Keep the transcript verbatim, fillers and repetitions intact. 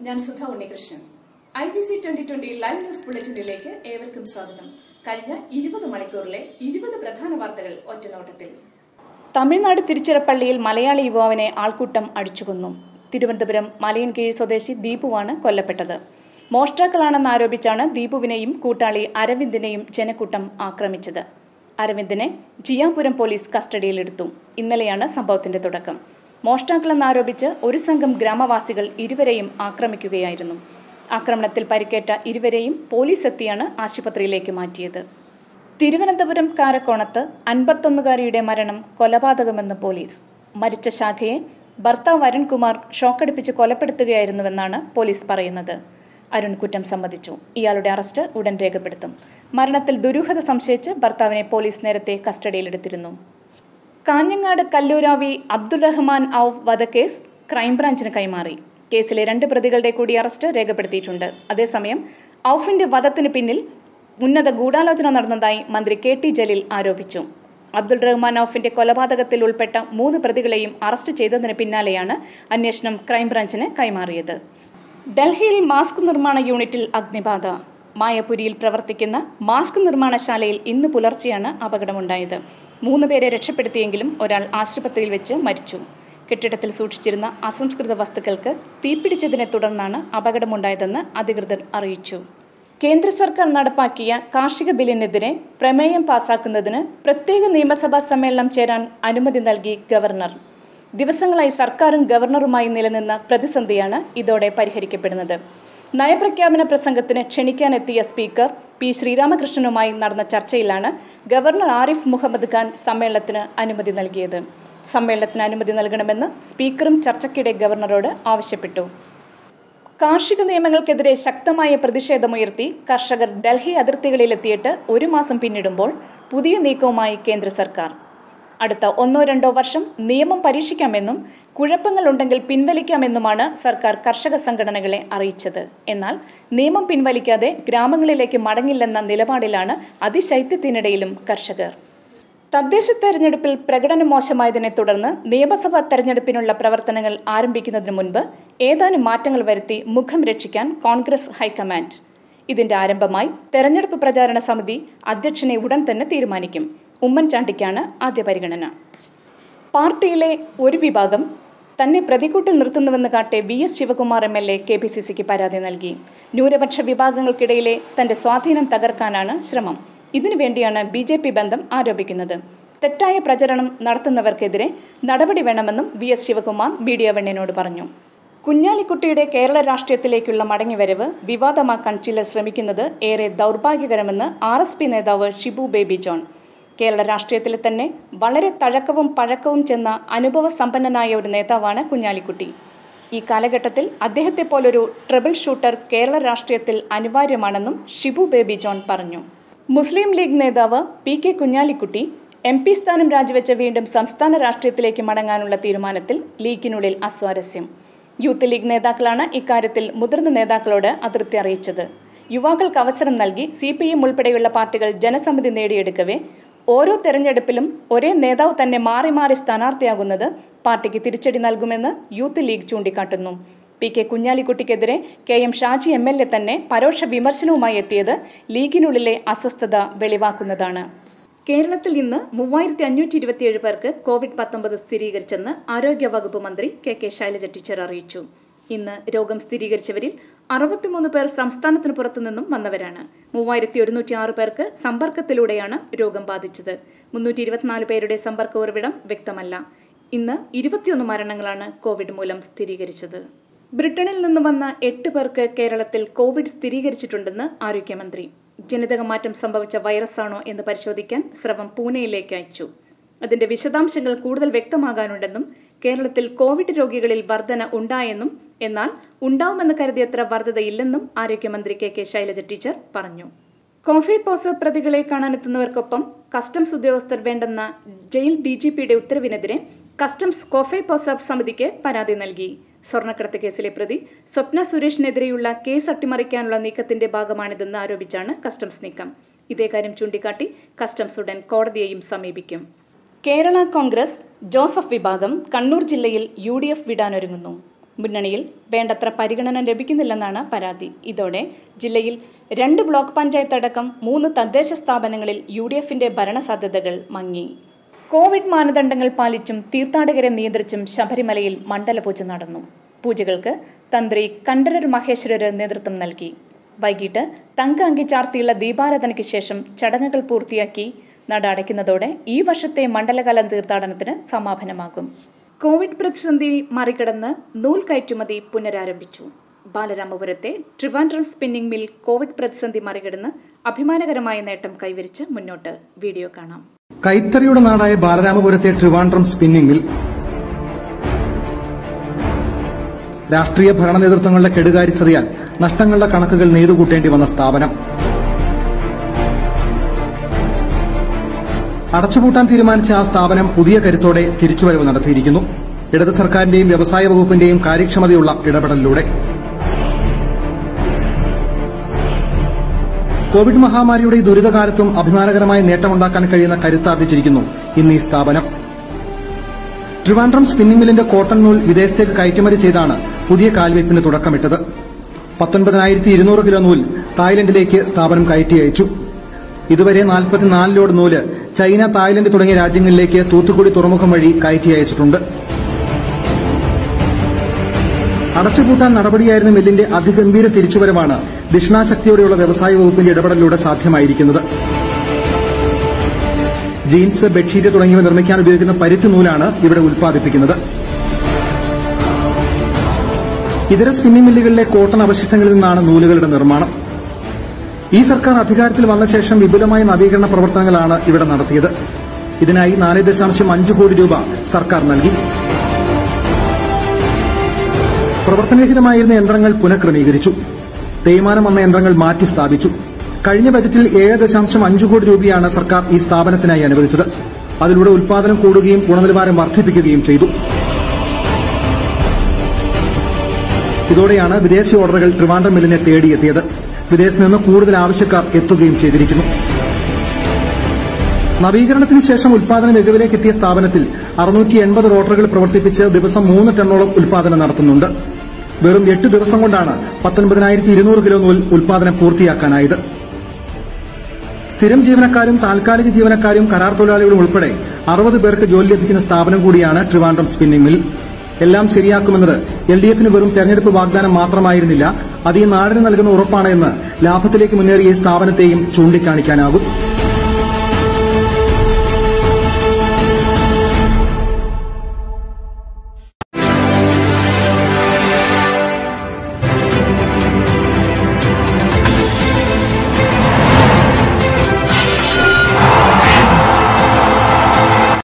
ഞാൻ Sudha Unni. I B C twenty twenty live news ബുള്ളറ്റിനിലേക്ക് ഏവർക്കും സ്വാഗതം. കഴിഞ്ഞ ഇരുപത് മണിക്കൂറിലെ ഇരുപത് പ്രധാന വാർത്തകൾ ഒറ്റനോട്ടത്തിൽ. തമിഴ്നാട് തിരുച്ചിറപ്പള്ളിയിൽ മലയാളി യുവാവിനെ ആൾക്കൂട്ടം അടിച്ചുകൊന്നു. തിരുവനന്തപുരം മലയൻകീഴ് സ്വദേശി ദീപുവാണ് കൊല്ലപ്പെട്ടത്. മോഷ്ടാക്കളാണെന്ന് ആരോപിച്ചാണ് ദീപുവിനെയും കൂട്ടാളി അരവിന്ദിനെയും ജനക്കൂട്ടം ആക്രമിച്ചത്. അരവിന്ദിനെ ജിയാപുരം പോലീസ് കസ്റ്റഡിയിലെടുത്തു. ഇന്നലെയാണ് സംഭവത്തിന്റെ തുടക്കം. മോഷ്ടാക്കളെന്നാരോപിച്ച് ഒരു സംഘം ഗ്രാമവാസികൾ ഇരുവരെയും ആക്രമിക്കുകയായിരുന്നു. ആക്രമണത്തിൽ പരിക്കേറ്റ ഇരുവരെയും പോലീസ് എത്തിയാണ് ആശുപത്രിയിലേക്ക് മാറ്റിയത്. തിരുവനന്തപുരം കാരക്കോണത്ത് അൻപത്തൊന്നുകാരിയുടെ മരണം കൊലപാതകമെന്ന് പോലീസ്. മരിച്ച ശാഖയെ ഭർത്താവ് അരുൺകുമാർ ഷോക്കടിപ്പിച്ച് കൊലപ്പെടുത്തുകയായിരുന്നുവെന്നാണ് പോലീസ് പറയുന്നത്. അരുൺ കുറ്റം സമ്മതിച്ചു. ഇയാളുടെ അറസ്റ്റ് ഉടൻ രേഖപ്പെടുത്തും. മരണത്തിൽ ദുരൂഹത സംശയിച്ച് ഭർത്താവിനെ പോലീസ് നേരത്തെ കസ്റ്റഡിയിലെടുത്തിരുന്നു. കാഞ്ഞങ്ങാട് കല്ലൂരാവി അബ്ദുൾ റഹ്മാൻ ഔഫ് വധക്കേസ് ക്രൈംബ്രാഞ്ചിന് കൈമാറി. കേസിലെ രണ്ട് പ്രതികളുടെ കൂടി അറസ്റ്റ് രേഖപ്പെടുത്തിയിട്ടുണ്ട്. അതേസമയം ഔഫിന്റെ വധത്തിന് പിന്നിൽ ഉന്നത ഗൂഢാലോചന നടന്നതായി മന്ത്രി കെ ടി ജലീൽ ആരോപിച്ചു. അബ്ദുൾ റഹ്മാൻ ഔഫിന്റെ കൊലപാതകത്തിൽ ഉൾപ്പെട്ട മൂന്ന് പ്രതികളെയും അറസ്റ്റ് ചെയ്തതിന് പിന്നാലെയാണ് അന്വേഷണം ക്രൈംബ്രാഞ്ചിന് കൈമാറിയത്. ഡൽഹിയിൽ മാസ്ക് നിർമ്മാണ യൂണിറ്റിൽ അഗ്നിബാധ. മായപുരിയിൽ പ്രവർത്തിക്കുന്ന മാസ്ക് നിർമ്മാണശാലയിൽ ഇന്ന് പുലർച്ചെയാണ് അപകടമുണ്ടായത്. മൂന്ന് പേരെ രക്ഷപ്പെടുത്തിയെങ്കിലും ഒരാൾ ആശുപത്രിയിൽ വെച്ച് മരിച്ചു. കെട്ടിടത്തിൽ സൂക്ഷിച്ചിരുന്ന അസംസ്കൃത വസ്തുക്കൾക്ക് തീപിടിച്ചതിനെ തുടർന്നാണ് അപകടമുണ്ടായതെന്ന് അധികൃതർ അറിയിച്ചു. കേന്ദ്ര സർക്കാർ നടപ്പാക്കിയ കാർഷിക ബില്ലിനെതിരെ പ്രമേയം പാസാക്കുന്നതിന് പ്രത്യേക നിയമസഭാ സമ്മേളനം ചേരാൻ അനുമതി നൽകി ഗവർണർ. ദിവസങ്ങളായി സർക്കാരും ഗവർണറുമായി നിലനിന്ന പ്രതിസന്ധിയാണ് ഇതോടെ പരിഹരിക്കപ്പെടുന്നത്. നയപ്രഖ്യാപന പ്രസംഗത്തിന് ക്ഷണിക്കാനെത്തിയ സ്പീക്കർ പി ശ്രീരാമകൃഷ്ണനുമായി നടന്ന ചർച്ചയിലാണ് ഗവർണർ ആരിഫ് മുഹമ്മദ് ഖാൻ സമ്മേളനത്തിന് അനുമതി നൽകിയത്. സമ്മേളനത്തിന് അനുമതി നൽകണമെന്ന് സ്പീക്കറും ചർച്ചയ്ക്കിടെ ഗവർണറോട് ആവശ്യപ്പെട്ടു. കാർഷിക നിയമങ്ങൾക്കെതിരെ ശക്തമായ പ്രതിഷേധമുയർത്തി കർഷകർ ഡൽഹി അതിർത്തികളിലെത്തിയിട്ട് ഒരു മാസം പിന്നിടുമ്പോൾ പുതിയ നീക്കവുമായി കേന്ദ്ര സർക്കാർ. അടുത്ത ഒന്നോ രണ്ടോ വർഷം നിയമം പരീക്ഷിക്കാമെന്നും കുഴപ്പങ്ങളുണ്ടെങ്കിൽ പിൻവലിക്കാമെന്നുമാണ് സർക്കാർ കർഷക സംഘടനകളെ അറിയിച്ചത്. എന്നാൽ നിയമം പിൻവലിക്കാതെ ഗ്രാമങ്ങളിലേക്ക് മടങ്ങില്ലെന്ന നിലപാടിലാണ് അതിശൈത്യത്തിനിടയിലും കർഷകർ. തദ്ദേശ തെരഞ്ഞെടുപ്പിൽ പ്രകടനം മോശമായതിനെ തുടർന്ന് നിയമസഭാ തെരഞ്ഞെടുപ്പിനുള്ള പ്രവർത്തനങ്ങൾ ആരംഭിക്കുന്നതിന് മുൻപ് ഏതാനും മാറ്റങ്ങൾ വരുത്തി മുഖം രക്ഷിക്കാൻ കോൺഗ്രസ് ഹൈക്കമാൻഡ്. ഇതിന്റെ ആരംഭമായി തെരഞ്ഞെടുപ്പ് പ്രചാരണ സമിതി അധ്യക്ഷനെ ഉടൻ തന്നെ തീരുമാനിക്കും. ഉമ്മൻചാണ്ടിക്കാണ് ആദ്യ പരിഗണന. പാർട്ടിയിലെ ഒരു വിഭാഗം തന്നെ പ്രതികൂട്ടിൽ നിർത്തുന്നുവെന്ന് കാട്ടി V S Sivakumar M L A K P C സിക്ക് പരാതി നൽകി. ന്യൂനപക്ഷ വിഭാഗങ്ങൾക്കിടയിലെ തന്റെ സ്വാധീനം തകർക്കാനാണ് ശ്രമം. ഇതിനുവേണ്ടിയാണ് ബി ജെ പി ബന്ധം ആരോപിക്കുന്നത്. തെറ്റായ പ്രചരണം നടത്തുന്നവർക്കെതിരെ നടപടി വേണമെന്നും വി എസ് ശിവകുമാർ മീഡിയ വണ്ണിനോട് പറഞ്ഞു. കുഞ്ഞാലിക്കുട്ടിയുടെ കേരള രാഷ്ട്രീയത്തിലേക്കുള്ള മടങ്ങിവരവ് വിവാദമാക്കാൻ ചിലർ ശ്രമിക്കുന്നത് ഏറെ ദൗർഭാഗ്യകരമെന്ന് ആർ എസ് പി നേതാവ് ഷിബു ബേബി ജോൺ. കേരള രാഷ്ട്രീയത്തിൽ തന്നെ വളരെ തഴക്കവും പഴക്കവും ചെന്ന അനുഭവ സമ്പന്നനായ ഒരു നേതാവാണ് കുഞ്ഞാലിക്കുട്ടി. ഈ കാലഘട്ടത്തിൽ അദ്ദേഹത്തെ പോലൊരു ട്രബിൾ ഷൂട്ടർ കേരള രാഷ്ട്രീയത്തിൽ അനിവാര്യമാണെന്നും ഷിബു ബേബി ജോൺ പറഞ്ഞു. മുസ്ലിം ലീഗ് നേതാവ് P K Kunhalikutty M P സ്ഥാനം രാജിവെച്ച വീണ്ടും സംസ്ഥാന രാഷ്ട്രീയത്തിലേക്ക് മടങ്ങാനുള്ള തീരുമാനത്തിൽ ലീഗിനുള്ളിൽ അസ്വാരസ്യം. യൂത്ത് ലീഗ് നേതാക്കളാണ് ഇക്കാര്യത്തിൽ മുതിർന്ന നേതാക്കളോട് അതൃപ്തി അറിയിച്ചത്. യുവാക്കൾക്ക് അവസരം നൽകി സി പി എം ഉൾപ്പെടെയുള്ള പാർട്ടികൾ ജനസമ്മതി നേടിയെടുക്കവേ ഓരോ തെരഞ്ഞെടുപ്പിലും ഒരേ നേതാവ് തന്നെ മാറി മാറി സ്ഥാനാർത്ഥിയാകുന്നത് പാർട്ടിക്ക് തിരിച്ചടി നൽകുമെന്ന് യൂത്ത് ലീഗ് ചൂണ്ടിക്കാട്ടുന്നു. പി കെ കുഞ്ഞാലിക്കുട്ടിക്കെതിരെ K M Shaji M L A തന്നെ പരോക്ഷ വിമർശനവുമായി എത്തിയത് ലീഗിനുള്ളിലെ അസ്വസ്ഥത വെളിവാക്കുന്നതാണ്. കേരളത്തിൽ ഇന്ന് മൂവായിരത്തി അഞ്ഞൂറ്റി ഇരുപത്തിയേഴ് പേർക്ക് കോവിഡ് പത്തൊമ്പത് സ്ഥിരീകരിച്ചെന്ന് ആരോഗ്യവകുപ്പ് മന്ത്രി കെ കെ ശൈലജ ടീച്ചർ അറിയിച്ചു. ഇന്ന് രോഗം സ്ഥിരീകരിച്ചവരിൽ അറുപത്തിമൂന്ന് പേർ സംസ്ഥാനത്തിന് പുറത്തുനിന്നും വന്നവരാണ്. മൂവായിരത്തി ഒരുന്നൂറ്റി ആറ് പേർക്ക് സമ്പർക്കത്തിലൂടെയാണ് രോഗം ബാധിച്ചത്. മുന്നൂറ്റി ഇരുപത്തിനാല് പേരുടെ സമ്പർക്ക ഉറവിടം വ്യക്തമല്ല. ഇന്ന് ഇരുപത്തിയൊന്ന് മരണങ്ങളാണ് കോവിഡ് മൂലം സ്ഥിരീകരിച്ചത്. ബ്രിട്ടനിൽ നിന്ന് വന്ന എട്ട് പേർക്ക് കേരളത്തിൽ കോവിഡ് സ്ഥിരീകരിച്ചിട്ടുണ്ടെന്ന് ആരോഗ്യമന്ത്രി. ജനിതക മാറ്റം സംഭവിച്ച വൈറസാണോ എന്ന് പരിശോധിക്കാൻ സ്രവം പൂനെയിലേക്ക് അയച്ചു. അതിന്റെ വിശദാംശങ്ങൾ കൂടുതൽ വ്യക്തമാകാനുണ്ടെന്നും കേരളത്തിൽ കോവിഡ് രോഗികളിൽ വർധന ഉണ്ടായെന്നും എന്നാൽ ഉണ്ടാവുമെന്ന് കരുതിയത്ര വർധനയില്ലെന്നും ആരോഗ്യമന്ത്രി കെ കെ ശൈലജ ടീച്ചർ പറഞ്ഞു. കോഫി പോസർ പ്രതികളെ കാണാനെത്തുന്നവർക്കൊപ്പം കസ്റ്റംസ് ഉദ്യോഗസ്ഥർ വേണ്ടെന്ന ജയിൽ ഡി ജി പിയുടെ ഉത്തരവിനെതിരെ കസ്റ്റംസ് കോഫി പോസർ സമിതിക്ക് പരാതി നൽകി. സ്വർണ്ണക്കടത്ത് കേസിലെ പ്രതി സ്വപ്ന സുരേഷിനെതിരെയുള്ള കേസ് അട്ടിമറിക്കാനുള്ള നീക്കത്തിന്റെ ഭാഗമാണിതെന്ന് ആരോപിച്ചാണ് കസ്റ്റംസ് നീക്കം. ഇതേകാര്യം ചൂണ്ടിക്കാട്ടി കസ്റ്റംസ് ഉടൻ കോടതിയെയും സമീപിക്കും. കേരള കോൺഗ്രസ് ജോസഫ് വിഭാഗം കണ്ണൂർ ജില്ലയിൽ യു ഡി എഫ് വിടാനൊരുങ്ങുന്നു. മുന്നണിയിൽ വേണ്ടത്ര പരിഗണന ലഭിക്കുന്നില്ലെന്നാണ് പരാതി. ഇതോടെ ജില്ലയിൽ രണ്ട് ബ്ലോക്ക് പഞ്ചായത്ത് അടക്കം മൂന്ന് തദ്ദേശ സ്ഥാപനങ്ങളിൽ യു ഡി എഫിന്റെ ഭരണസാധ്യതകൾ മങ്ങി. കോവിഡ് മാനദണ്ഡങ്ങൾ പാലിച്ചും തീർത്ഥാടകരെ നിയന്ത്രിച്ചും ശബരിമലയിൽ മണ്ഡലപൂജ നടന്നു. പൂജകൾക്ക് തന്ത്രി കണ്ഠരര് മഹേശ്വരര് നേതൃത്വം നൽകി. വൈകിട്ട് തങ്ക അങ്കി ചാർത്തിയുള്ള ദീപാരാധനയ്ക്ക് ശേഷം ചടങ്ങുകൾ പൂർത്തിയാക്കി നട അടയ്ക്കുന്നതോടെ ഈ വർഷത്തെ മണ്ഡലകാല തീർത്ഥാടനത്തിന് സമാപനമാകും. കോവിഡ് പ്രതിസന്ധി മറികടന്ന് നൂൽ കയറ്റുമതി പുനരാരംഭിച്ചു. ബാലരാമപുരത്തെ ട്രിവാൻഡ്രം സ്പിന്നിംഗ് മിൽ കോവിഡ് പ്രതിസന്ധി മറികടന്ന് അഭിമാനകരമായ നേട്ടം കൈവരിച്ച് മുന്നോട്ട്. വീഡിയോ കാണാം. കൈത്തറിയുടെ നാടായ ബാലരാമപുരത്തെ ട്രിവാൻഡ്രം സ്പിന്നിംഗ് മിൽ രാഷ്ട്രീയ ഭരണ നേതൃത്വങ്ങളുടെ കെടുകാര്യസ്ഥതയാൽ നഷ്ടങ്ങളുടെ കണക്കുകൾ നെയ്തുകൂട്ടേണ്ടി വന്ന സ്ഥാപനം. അടച്ചുപൂട്ടാൻ തീരുമാനിച്ച ആ സ്ഥാപനം പുതിയ കരുത്തോടെ തിരിച്ചുവരവ് നടത്തിയിരിക്കുന്നു. ഇടത് സർക്കാരിന്റെയും വ്യവസായ വകുപ്പിന്റെയും കാര്യക്ഷമതയുള്ള ഇടപെടലിലൂടെ. കോവിഡ് മഹാമാരിയുടെ ഈ ദുരിതകാലത്തും അഭിമാനകരമായ നേട്ടമുണ്ടാക്കാൻ കഴിയുന്ന കരുത്താർജിച്ചിരിക്കുന്നു ഇന്ന് ഈ സ്ഥാപനം. ട്രിവാൻഡ്രം സ്പിന്നിംഗ് മില്ലിന്റെ കോട്ടൺ നൂൽ വിദേശത്തേക്ക് കയറ്റുമതി ചെയ്താണ് പുതിയ കാൽവയ്പിന് തുടക്കമിട്ടത്. പത്തൊൻപതിനായിരത്തി ഇരുന്നൂറ് കിലോ നൂൽ തായ്ലൻഡിലേക്ക് സ്ഥാപനം കയറ്റി അയച്ചു. ഇതുവരെ നാൽപ്പത്തിനാല് ലോഡ് നൂല് ചൈന, തായ്ലൻഡ് തുടങ്ങിയ രാജ്യങ്ങളിലേക്ക് തൂത്തുക്കുടി തുറമുഖം വഴി കയറ്റി അയച്ചിട്ടുണ്ട്. അടച്ചുപൂട്ടാൻ നടപടിയായിരുന്ന മില്ലിന്റെ അതിഗംഭീര തിരിച്ചുവരവാണ് ദിഷണാശക്തിയോടെയുള്ള വ്യവസായ വകുപ്പിന്റെ ഇടപെടലിലൂടെ സാധ്യമായിരിക്കുന്നത്. ജീൻസ്, ബെഡ്ഷീറ്റ് തുടങ്ങിയവ നിർമ്മിക്കാൻ ഉപയോഗിക്കുന്ന പരുത്തി നൂലാണ് ഇവിടെ ഉൽപ്പാദിപ്പിക്കുന്നത്. ഇതര സ്പിന്നിംഗ് മില്ലുകളിലെ കോട്ടൺ അവശിഷ്ടങ്ങളിൽ നിന്നാണ് നൂലുകളുടെ നിർമ്മാണം. ഈ സർക്കാർ അധികാരത്തിൽ വന്ന ശേഷം വിപുലമായ നവീകരണ പ്രവർത്തനങ്ങളാണ് ഇവിടെ നടത്തിയത്. ഇതിനായി നാല് ദശാംശം അഞ്ച് കോടി രൂപ സർക്കാർ നൽകി. പ്രവർത്തനരഹിതമായിരുന്ന യന്ത്രങ്ങൾ പുനഃക്രമീകരിച്ചു. തേയ്മാനം വന്ന യന്ത്രങ്ങൾ മാറ്റി സ്ഥാപിച്ചു. കഴിഞ്ഞ ബജറ്റിൽ ഏഴ് ദശാംശം അഞ്ച് കോടി രൂപയാണ് സർക്കാർ ഈ സ്ഥാപനത്തിനായി അനുവദിച്ചത്. അതിലൂടെ ഉൽപാദനം കൂടുകയും ഗുണനിലവാരം വർദ്ധിപ്പിക്കുകയും ചെയ്തു. ഇതോടെയാണ് വിദേശ ഓർഡറുകൾ ട്രിവാൻഡ്രം മില്ലിനെ തേടിയെത്തിയത്. വിദേശത്ത് നിന്ന് കൂടുതൽ ആവശ്യക്കാർ എത്തുകയും ചെയ്തിരിക്കുന്നു. നവീകരണത്തിന് ശേഷം ഉൽപാദന മികവിലേക്ക് എത്തിയ സ്ഥാപനത്തിൽ അറുന്നൂറ്റി എൺപത് റോട്ടറുകൾ പ്രവർത്തിപ്പിച്ച് ദിവസം മൂന്ന് ടണ്ണോളം ഉൽപാദനം നടത്തുന്നുണ്ട്. വെറും എട്ട് ദിവസം കൊണ്ടാണ് പത്തൊൻപതിനായിരത്തി ഇരുന്നൂറ് കിലോ നൂൽ ഉൽപാദനം പൂർത്തിയാക്കാനായത്. സ്ഥിരം ജീവനക്കാരും താൽക്കാലിക ജീവനക്കാരും കരാർ തൊഴിലാളികളും ഉൾപ്പെടെ അറുപത് പേർക്ക് ജോലി ലഭിക്കുന്ന സ്ഥാപനം കൂടിയാണ് ട്രിവാൻഡ്രം സ്പിന്നിംഗ് മിൽ. എല്ലാം ശരിയാക്കുമെന്നത് എൽ ഡി എഫിന് വെറും തെരഞ്ഞെടുപ്പ് വാഗ്ദാനം മാത്രമായിരുന്നില്ല, അത് ഈ നാടിന് നൽകുന്ന ഉറപ്പാണ് എന്ന് ലാഭത്തിലേക്ക് മുന്നേറിയ ഈ സ്ഥാപനത്തെയും ചൂണ്ടിക്കാണിക്കാനാകും.